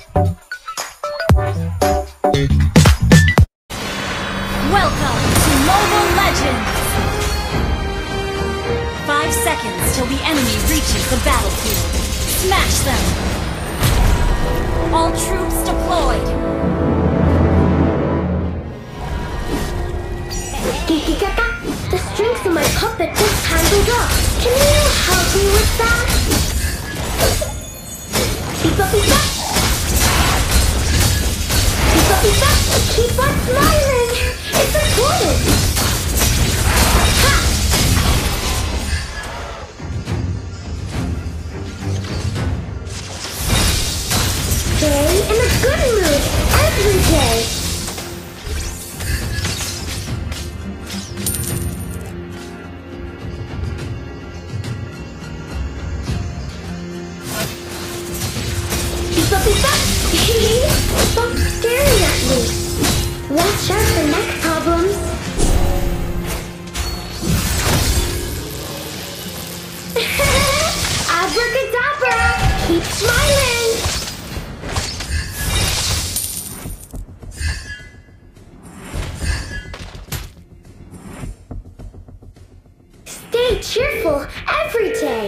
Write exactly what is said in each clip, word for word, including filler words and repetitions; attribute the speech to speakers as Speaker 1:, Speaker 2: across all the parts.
Speaker 1: Welcome to Mobile Legends! Five seconds till the enemy reaches the battlefield. Smash them! All troops deployed!
Speaker 2: 𝐀𝐧𝐝, the strings of my puppet just tangled up. Can you help me with that? Beep-up, beep-up! Beep-up, beep-up! Keep on smiling! It's important! Ha! Stay in a good mood every day! Stop staring at me! Watch out for neck problems! Abracadabra! Keep smiling! Stay cheerful every day!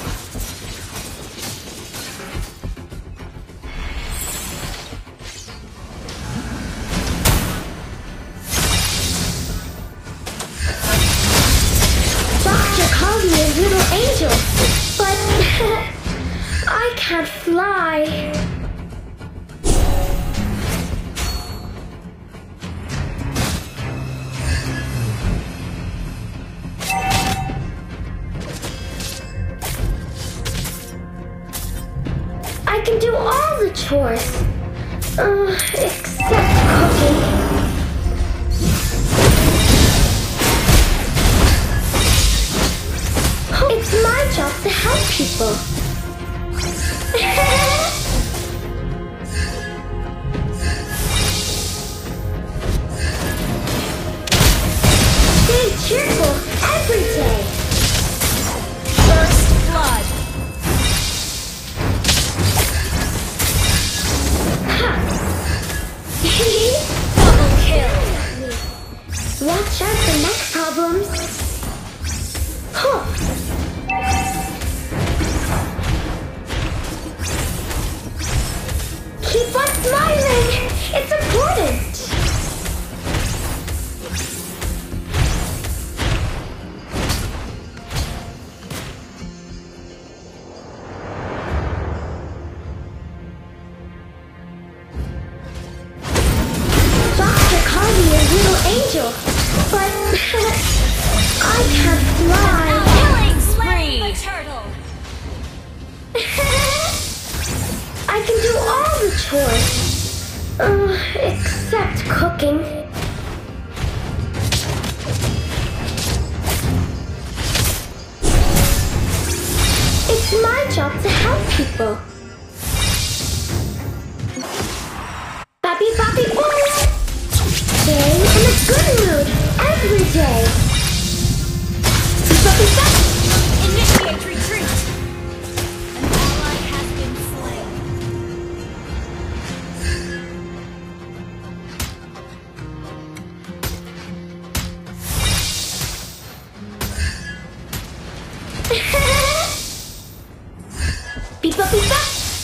Speaker 2: Little angel, but I can't fly. I can do all the chores, uh, except cooking. It's my job to help people. Stay cheerful every day.
Speaker 1: First blood. Double kill.
Speaker 2: Watch out for neck problems. Huh. Keep on smiling! It's important! Doctor called me a little angel, but I can't fly.
Speaker 1: Killing spree! The turtle!
Speaker 2: I can do all the chores, uh, except cooking. It's my job to help people. Bappy, bappy, boy! Stay in a good mood every day. Bappy, bappy.
Speaker 1: Initiate retreat! An ally has been slain.
Speaker 2: Beep-up, beep-up!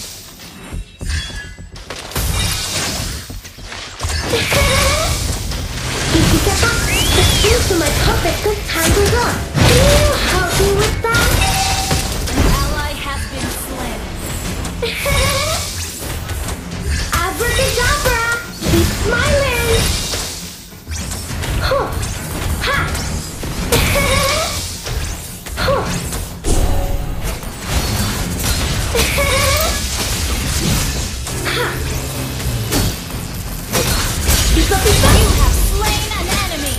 Speaker 2: 𝐀𝐧𝐝, the strings of my puppet just tangled up. Can you help me with that?
Speaker 1: An ally has been slain.
Speaker 2: Abracadabra! Keep smiling! Huh. Ha! Huh. Ha! Beep-up, beep-up!
Speaker 1: You have slain an enemy.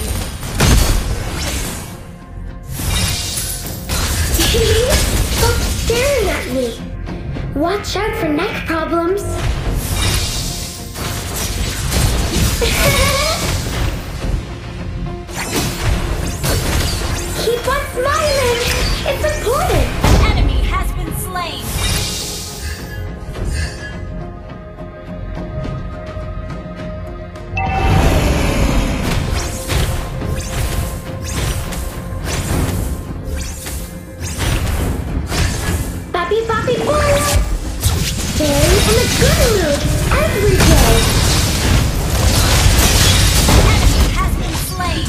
Speaker 2: Stop staring at me! Watch out for neck problems! Keep on smiling! It's important!
Speaker 1: An enemy has been slain.
Speaker 2: good mood every day.
Speaker 1: Enemy has been slain.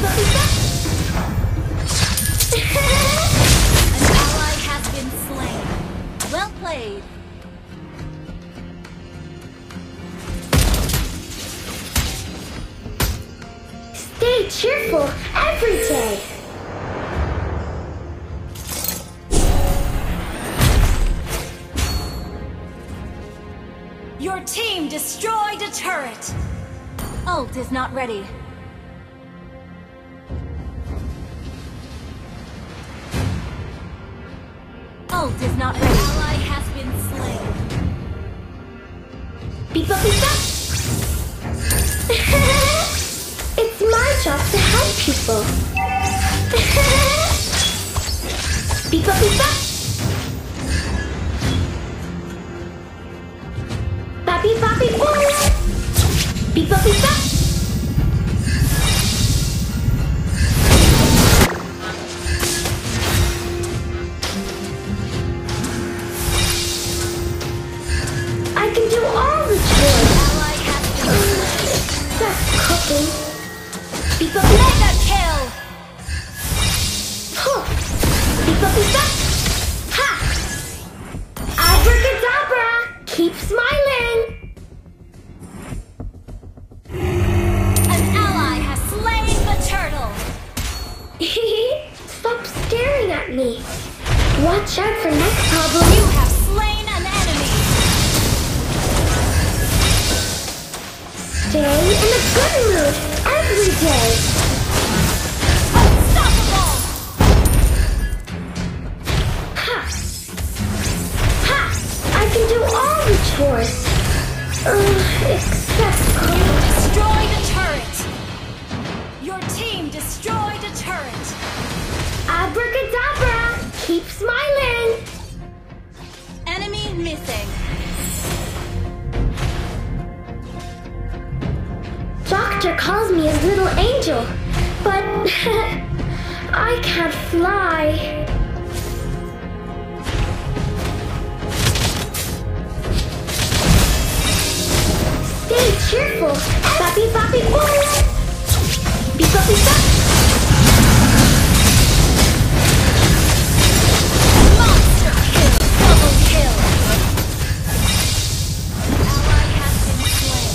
Speaker 1: An ally has been slain. Well played.
Speaker 2: Stay cheerful every day.
Speaker 1: Your team destroyed a turret. Ult is not ready. Ult is not ready. Ally has been slain.
Speaker 2: Beep up, beep up. It's my job to help people. Beep up, beep up. Bappy, bappy, boy. Beep up, beep up. I can do all the chores.
Speaker 1: Ally has been slain.
Speaker 2: That's cooking. Beep up,
Speaker 1: Mega kill.
Speaker 2: huh. Beep up, beep up. Ha! Abracadabra! Keep smiling.
Speaker 1: An ally has slain the turtle.
Speaker 2: Stop staring at me. Watch out for next problem.
Speaker 1: You have slain an enemy.
Speaker 2: Stay in a good mood every day.
Speaker 1: Unstoppable.
Speaker 2: Ha! Ha! I can do all the chores. Uh, except
Speaker 1: You destroyed a turret. Your team destroyed a turret.
Speaker 2: abracadabra. Keep smiling.
Speaker 1: Enemy missing.
Speaker 2: Doctor calls me his little angel, but I can't fly. Stay cheerful, bappy bappy boy. Beep up, beep up.
Speaker 1: Monster kill. Double kill. Ally has been slain.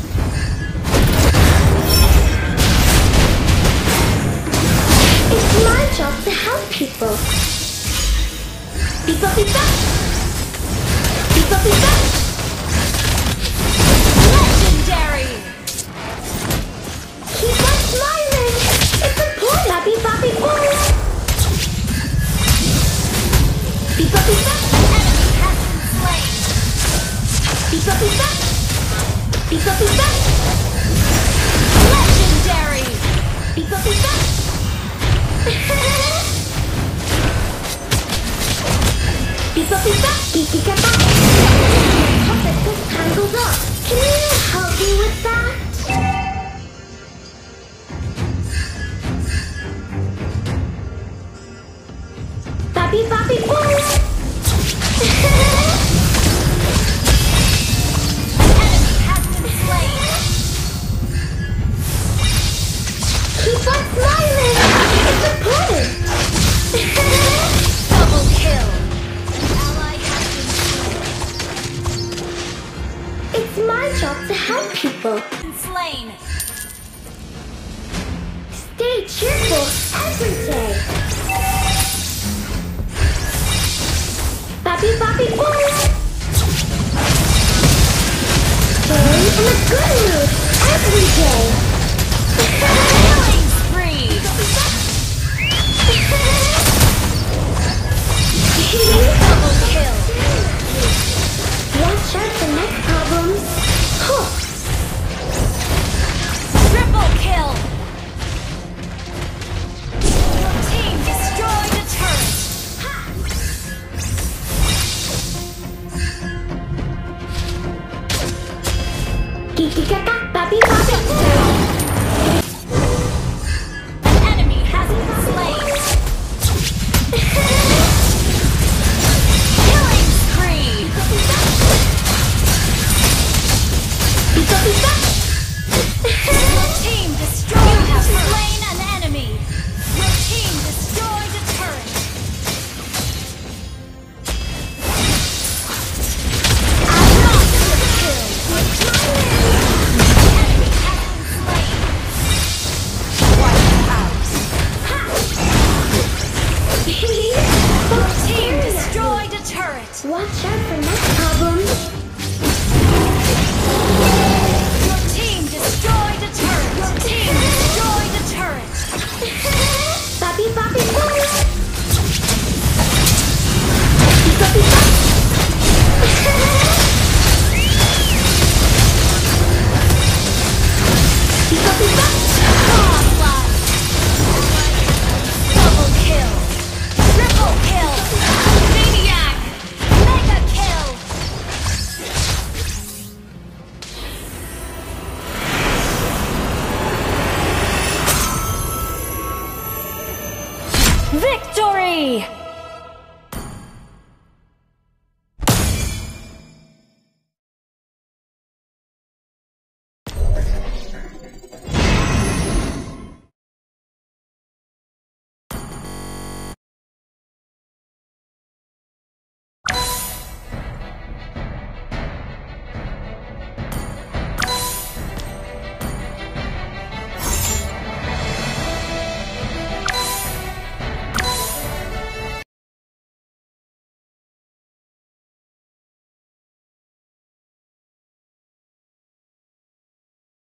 Speaker 2: It's my job to help people. Beep up, beep up. Beep up, beep up.
Speaker 1: Legendary.
Speaker 2: Keep on smiling. It's important. Bappy bappy boy. Beep up, beep up.
Speaker 1: Enemy has been slain.
Speaker 2: Beep up, beep up. Beep up, beep up.
Speaker 1: Legendary.
Speaker 2: Beep up, beep up. Beep up, beep up. Geeky cat back. Puppet just tangled up. Can you help me with that? Bappy, bappy, boy.
Speaker 1: Enemy has been slain.
Speaker 2: Keep on smiling. It's important.
Speaker 1: Double kill. An ally has been
Speaker 2: It's my job to help people.
Speaker 1: slain.
Speaker 2: Stay cheerful every day. Bappy, bappy, boy. Stay in a good mood every day.
Speaker 1: Killing spree. Double kill.
Speaker 2: Watch out for next problems. Huh.
Speaker 1: Triple kill. Your team destroyed a turret.
Speaker 2: Geeky kaka, bappy, bappy.
Speaker 1: An enemy has been slain. Killing spree.
Speaker 2: Pipa pipa.